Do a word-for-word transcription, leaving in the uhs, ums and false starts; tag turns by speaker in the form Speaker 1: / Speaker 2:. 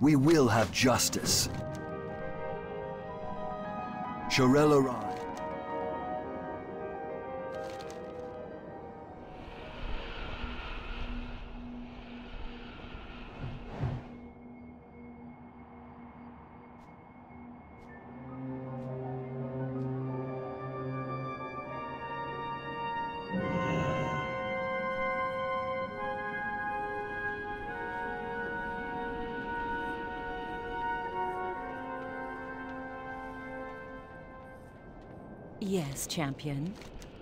Speaker 1: We will have justice. Shirel arrived.
Speaker 2: Yes, champion.